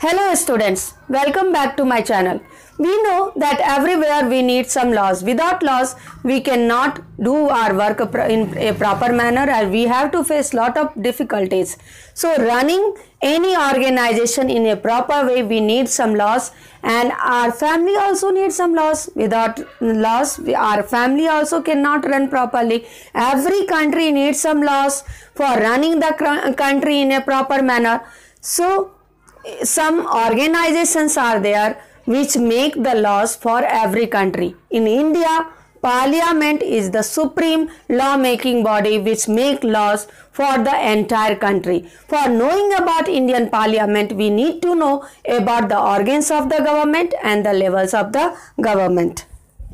Hello students, welcome back to my channel. We know that everywhere we need some laws. Without laws, we cannot do our work in a proper manner and we have to face lot of difficulties. So running any organization in a proper way, we need some laws, and our family also needs some laws. Without laws, our family also cannot run properly. Every country needs some laws for running the country in a proper manner. So some organizations are there which make the laws for every country. In India, Parliament is the supreme law-making body which make laws for the entire country. For knowing about Indian Parliament, we need to know about the organs of the government and the levels of the government.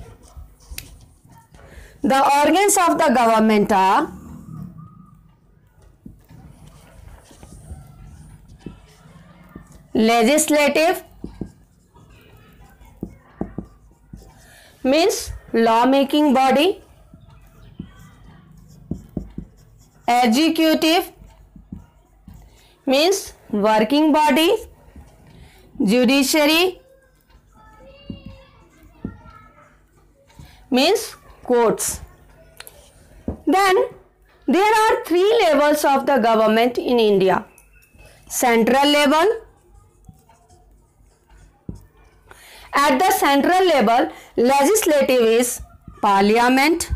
The organs of the government are legislative, means law-making body, executive, means working body, judiciary, means courts. Then there are three levels of the government in India. Central level. At the central level, legislative is Parliament,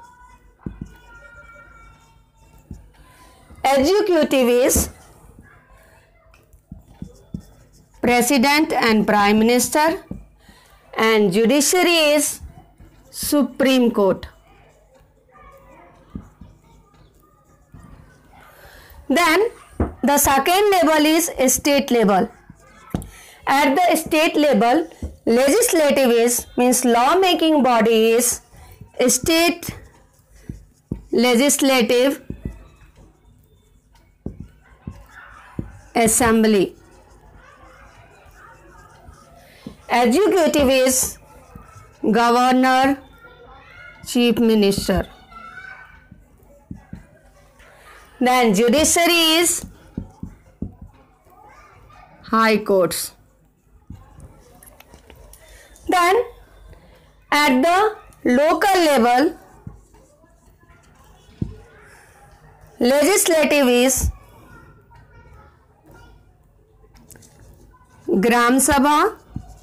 executive is President and Prime Minister, and judiciary is Supreme Court. Then the second level is state level. At the state level, legislative is means law-making body is state legislative assembly. Executive is governor, chief minister. Then judiciary is high courts. Then at the local level, legislative is Gram Sabha,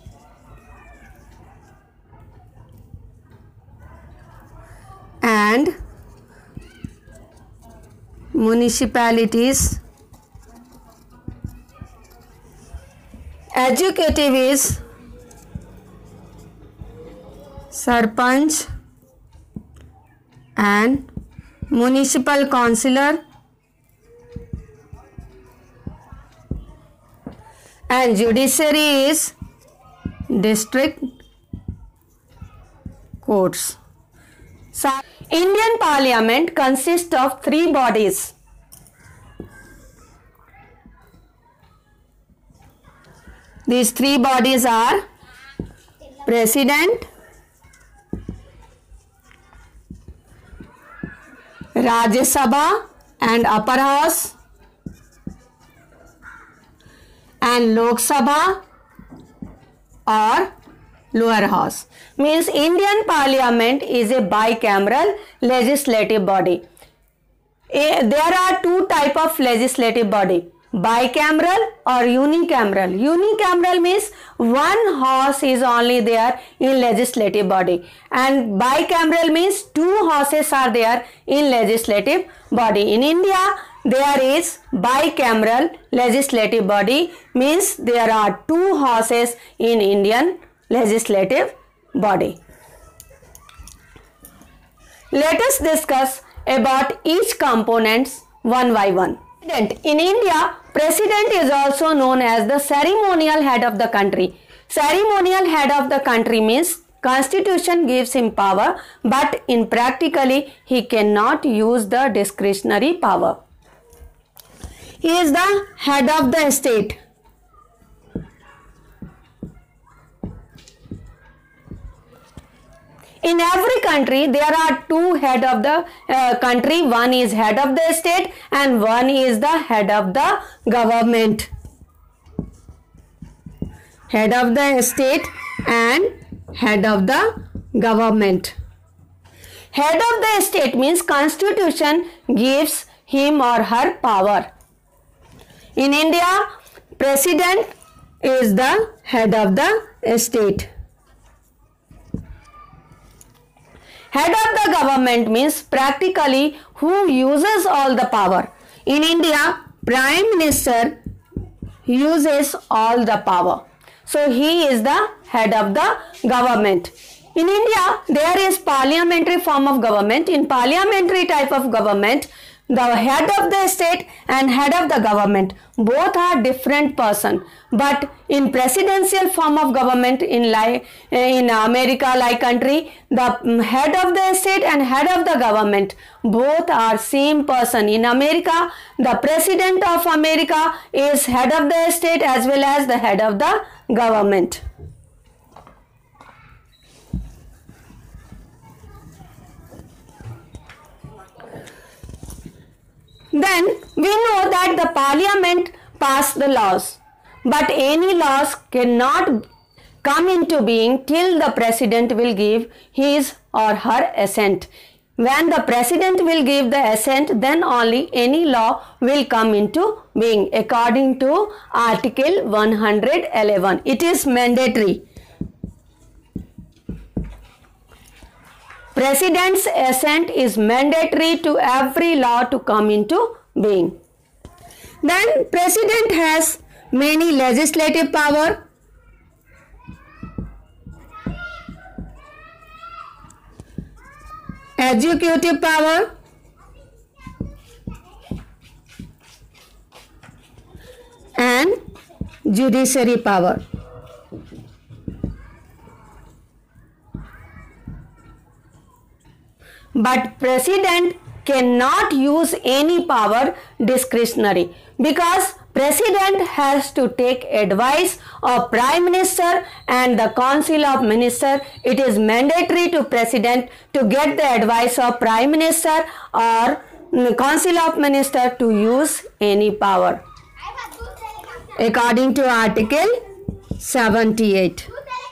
and municipalities. Executive is Sarpanch and municipal councillor, and judiciary is district courts. So, Indian Parliament consists of three bodies. These three bodies are President, Rajya Sabha and Upper House, and Lok Sabha or Lower House. Means Indian Parliament is a bicameral legislative body. There are two types of legislative body: bicameral or unicameral. Unicameral means one house is only there in legislative body, and bicameral means two houses are there in legislative body. In India, there is bicameral legislative body, means there are two houses in Indian legislative body. Let us discuss about each components one by one. In India, President is also known as the ceremonial head of the country. Ceremonial head of the country means Constitution gives him power, but in practically he cannot use the discretionary power. He is the head of the state. In every country, there are two head of the country. One is head of the state and one is the head of the government. head of the state and head of the government. Head of the state means constitution gives him or her power. In India, president is the head of the state. Head of the government means practically who uses all the power. In India, Prime Minister uses all the power. So he is the head of the government. In India, there is parliamentary form of government. In parliamentary type of government, the head of the state and head of the government both are different person. But in presidential form of government in America like country, the head of the state and head of the government both are same person. In America, the president of America is head of the state as well as the head of the government. Then we know that the parliament pass the laws, but any laws cannot come into being till the president will give his or her assent. When the president will give the assent, then only any law will come into being according to Article 111. It is mandatory. President's assent is mandatory to every law to come into being. Then president has many legislative power, executive power, and judiciary power. But president cannot use any power discretionary, because president has to take advice of prime minister and the council of minister. It is mandatory to president to get the advice of prime minister or council of minister to use any power according to Article 78.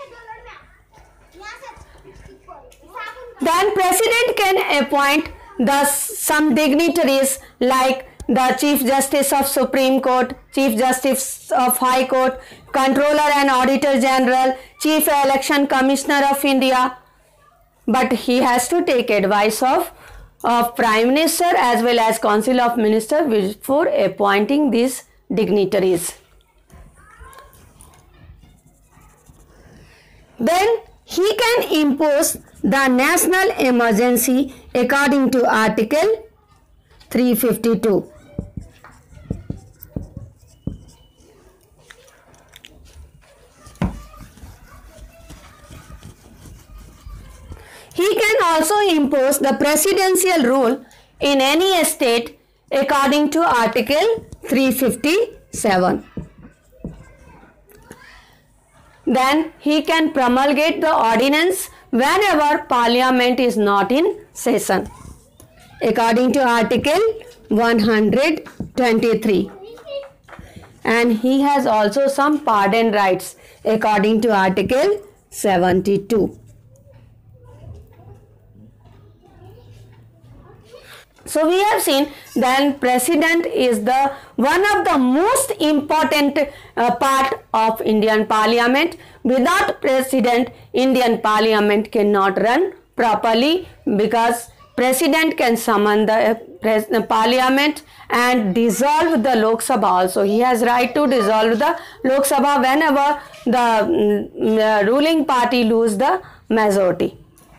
Then president can appoint some dignitaries like the Chief Justice of Supreme Court, Chief Justice of High Court, Controller and Auditor General, Chief Election Commissioner of India. But he has to take advice of Prime Minister as well as Council of Minister before appointing these dignitaries. Then he can impose the national emergency according to Article 352. He can also impose the presidential rule in any state according to Article 357. Then he can promulgate the ordinance whenever parliament is not in session according to Article 123. And he has also some pardon rights according to Article 72. So we have seen that president is the one of the most important part of Indian Parliament. Without president, Indian Parliament cannot run properly, because president can summon the Parliament and dissolve the Lok Sabha also. He has right to dissolve the Lok Sabha whenever the ruling party lose the majority.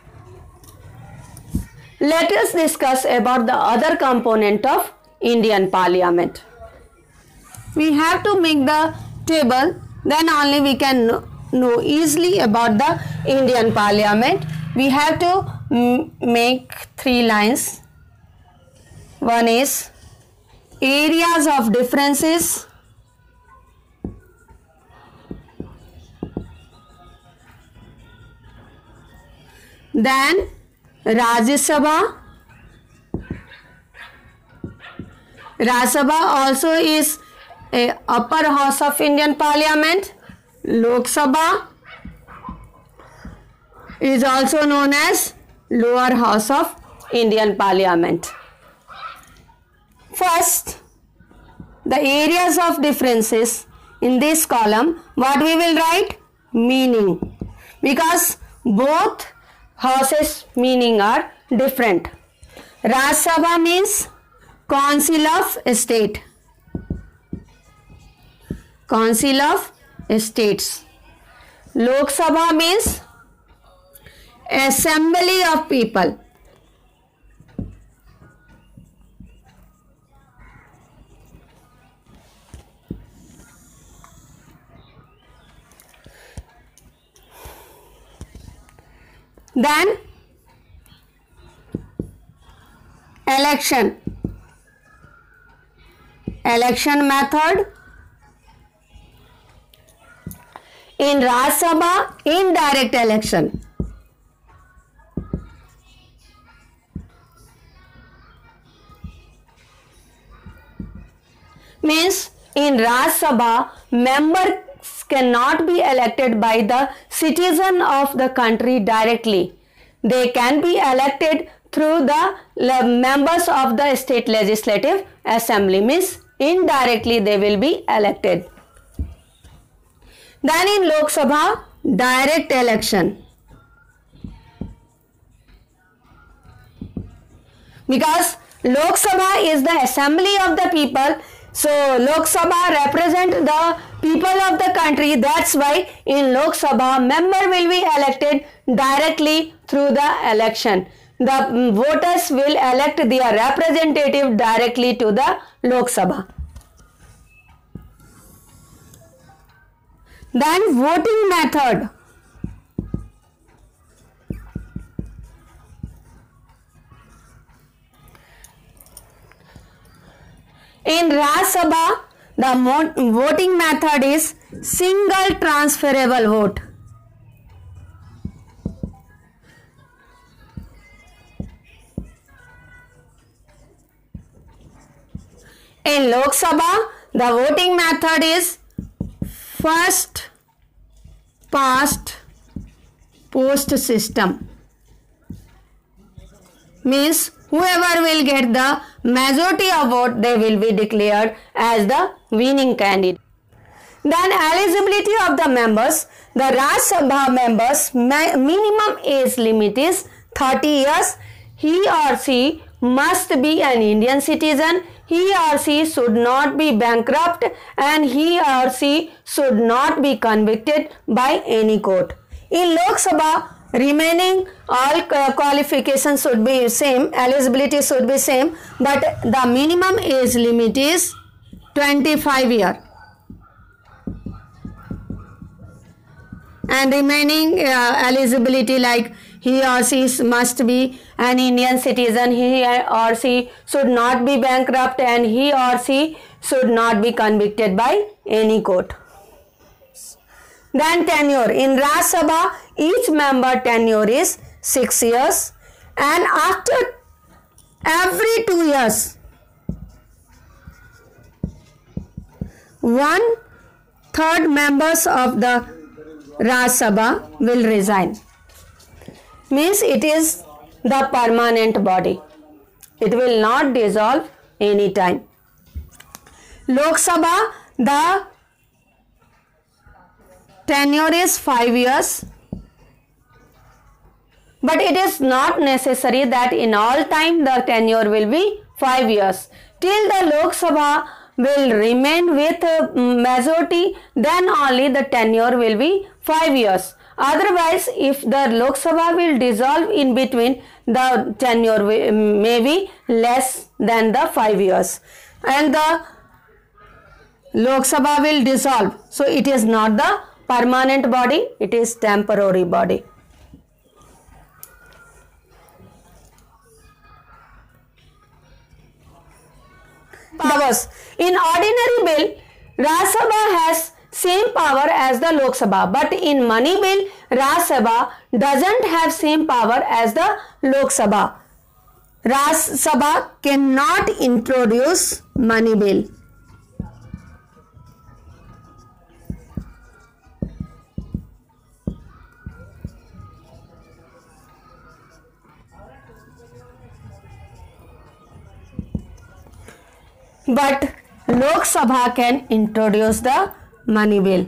Let us discuss about the other component of Indian Parliament. We have to make the table, then only we can know easily about the Indian Parliament. We have to make 3 lines. One is areas of differences, then Rajya Sabha. Rajya Sabha also is a upper house of Indian Parliament. Lok Sabha is also known as lower house of Indian Parliament. First, the areas of differences in this column, what we will write? Meaning, because both houses meaning are different. Raj Sabha means Council of State. Council of States. Lok Sabha means Assembly of People. Then election. Election method. In Raj Sabha, indirect election. Means in Raj Sabha, members cannot be elected by the citizen of the country directly. They can be elected through the members of the state legislative assembly. Means indirectly they will be elected. Then in Lok Sabha, direct election. Because Lok Sabha is the assembly of the people, so Lok Sabha represent the people of the country. That's why in Lok Sabha, member will be elected directly through the election. The voters will elect their representative directly to the Lok Sabha. Then voting method. In Raj Sabha, the voting method is single transferable vote. In Lok Sabha, the voting method is first past post system. Means whoever will get the majority of vote, they will be declared as the winning candidate. Then eligibility of the members. The Raj Sabha members minimum age limit is 30 years. He or she must be an Indian citizen. He or she should not be bankrupt and he or she should not be convicted by any court. In Lok Sabha, remaining all qualifications should be same, eligibility should be same, but the minimum age limit is 25 years. And remaining eligibility like he or she must be an Indian citizen, he or she should not be bankrupt and he or she should not be convicted by any court. Then tenure. In Raj Sabha, each member tenure is 6 years and after every 2 years, 1/3 members of the Raj Sabha will resign. Means it is the permanent body. It will not dissolve any time. Lok Sabha, the tenure is 5 years. But it is not necessary that in all time the tenure will be 5 years. Till the Lok Sabha will remain with majority, then only the tenure will be 5 years. Otherwise, if the Lok Sabha will dissolve in between, the tenure may be less than the 5 years. And the Lok Sabha will dissolve. So, it is not the permanent body, it is temporary body. Powers. In ordinary bill, Raj Sabha has same power as the Lok Sabha, but in money bill, Raj Sabha doesn't have same power as the Lok Sabha. Raj Sabha cannot introduce money bill. but Lok Sabha can introduce the money bill.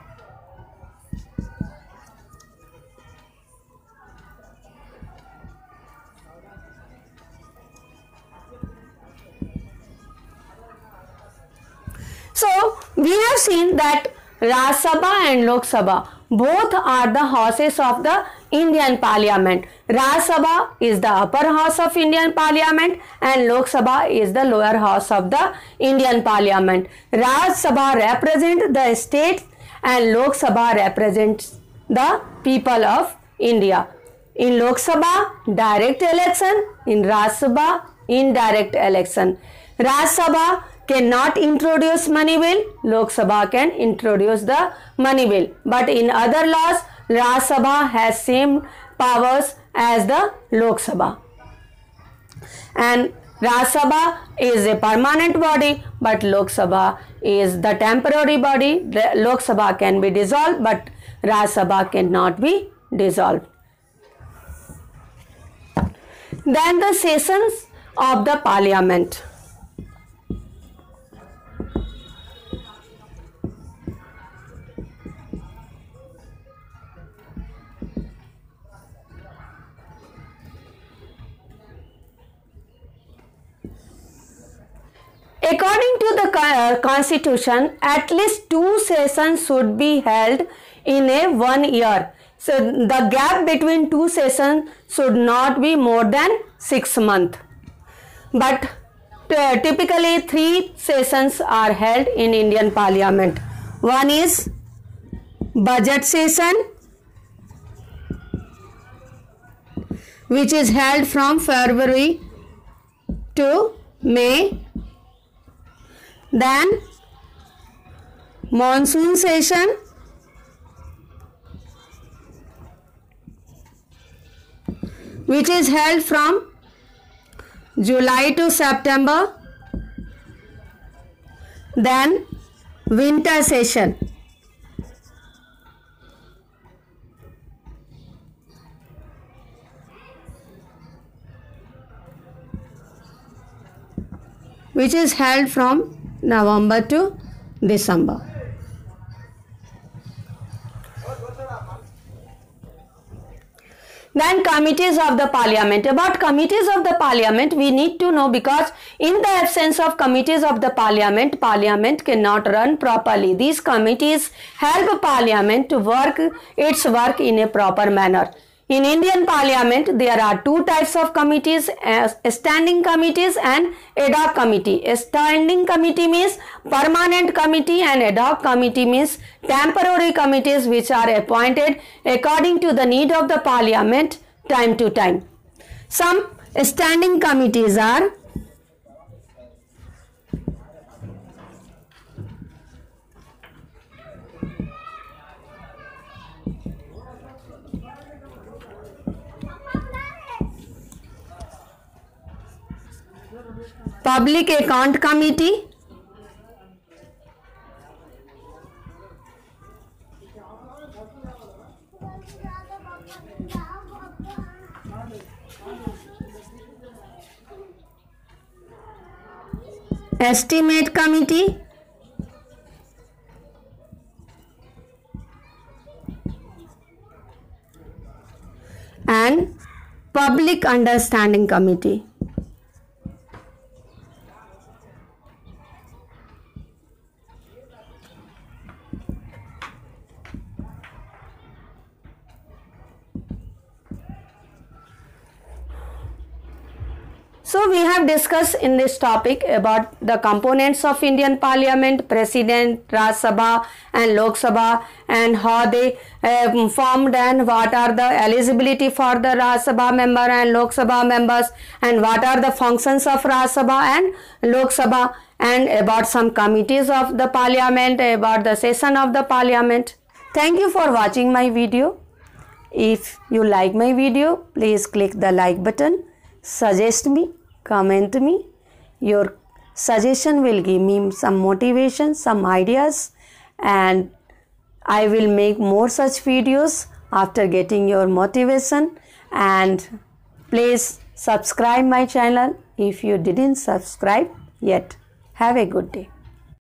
So we have seen that Rajya Sabha and Lok Sabha both are the houses of the Indian Parliament. Rajya Sabha is the upper house of Indian Parliament and Lok Sabha is the lower house of the Indian Parliament. Rajya Sabha represents the state and Lok Sabha represents the people of India. In Lok Sabha, direct election. In Rajya Sabha, indirect election. Rajya Sabha cannot introduce money bill. Lok Sabha can introduce the money bill. But in other laws, Rajya Sabha has same powers as the Lok Sabha. And Rajya Sabha is a permanent body, but Lok Sabha is the temporary body. Lok Sabha can be dissolved, but Rajya Sabha cannot be dissolved. Then the sessions of the Parliament. According to the Constitution, at least 2 sessions should be held in a 1 year. So the gap between 2 sessions should not be more than 6 months. But typically 3 sessions are held in Indian Parliament. One is budget session, which is held from February to May. Then monsoon session, which is held from July to September. Then winter session, which is held from November to December. Then committees of the Parliament. About committees of the Parliament, we need to know, because in the absence of committees of the Parliament, Parliament cannot run properly. These committees help Parliament to work its work in a proper manner. In Indian Parliament, there are 2 types of committees, standing committees and ad hoc committee. A standing committee means permanent committee and ad hoc committee means temporary committees which are appointed according to the need of the Parliament time to time. Some standing committees are Public Account Committee, Estimate Committee, and Public Understanding Committee. So we have discussed in this topic about the components of Indian Parliament, President, Rajya Sabha and Lok Sabha, and how they formed and what are the eligibility for the Rajya Sabha member and Lok Sabha members, and what are the functions of Rajya Sabha and Lok Sabha, and about some committees of the Parliament, about the session of the Parliament. Thank you for watching my video. If you like my video, please click the like button, suggest me, comment me. Your suggestion will give me some motivation, some ideas, and I will make more such videos after getting your motivation. And please subscribe my channel if you didn't subscribe yet. Have a good day.